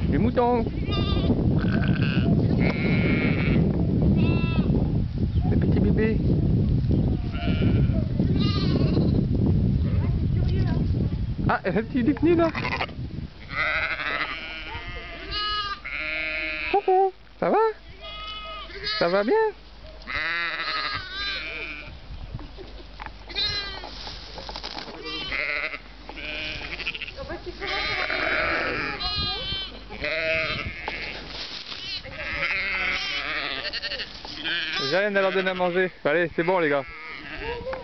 Les moutons. Les petits bébés. Ah, un petit détenu là. Coucou, ça va? Ça va bien? J'ai rien à leur donner à manger. Allez, c'est bon les gars.